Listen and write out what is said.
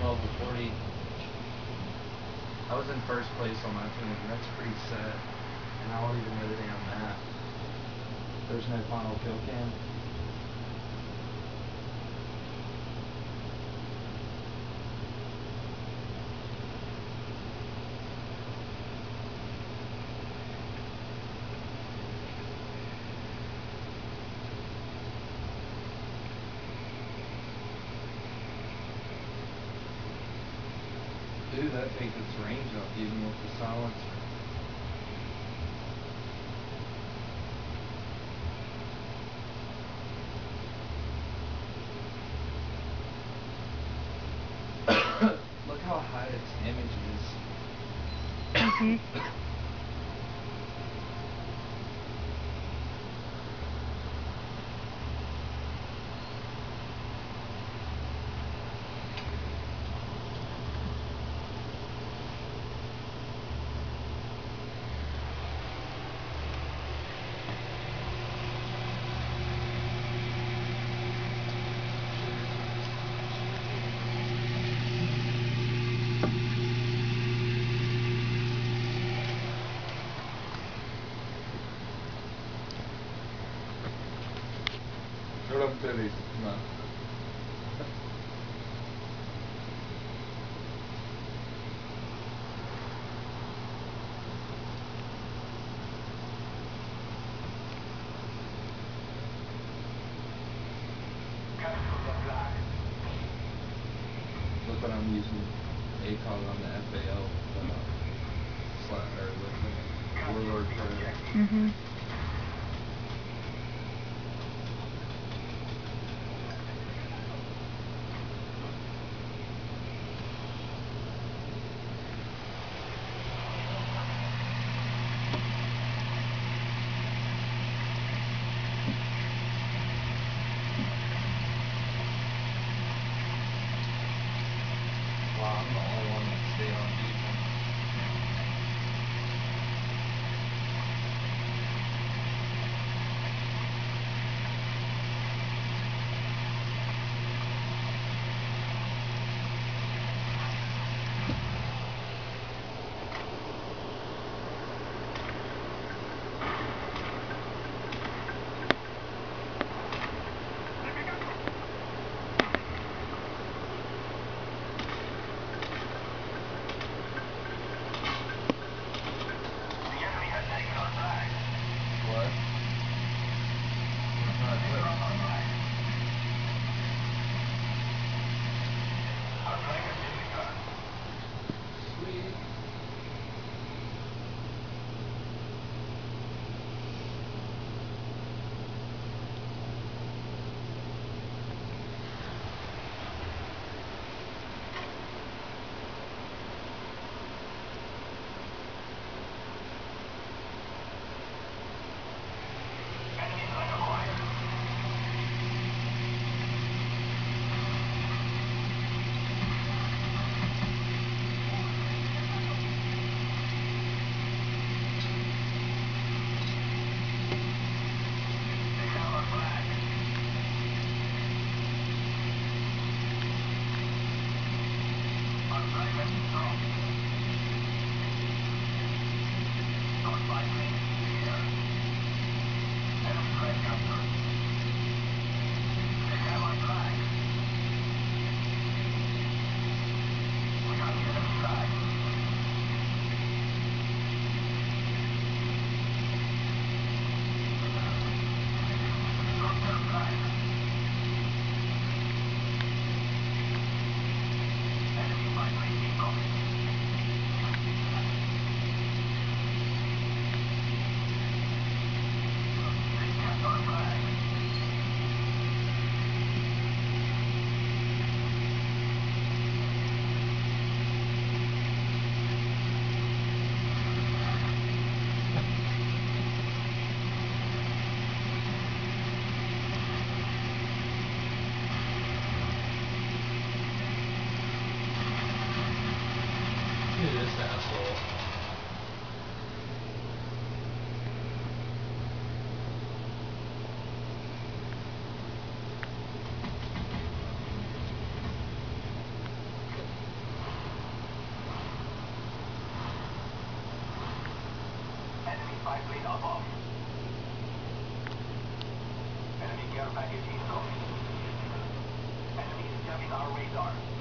level 40. I was in first place on my team, and that's pretty sad. And I don't even know the damn map. There's no final kill cam. Dude, that takes its range up even with the silencer. Look how high its damage is. Show them titties, come on. Look what I'm using ACOG on the FAL Warlord Pro. Wow, I'm the only one that stayed on defense. This asshole. 5 feet above. Enemy care package incoming. Enemy is jamming our radar.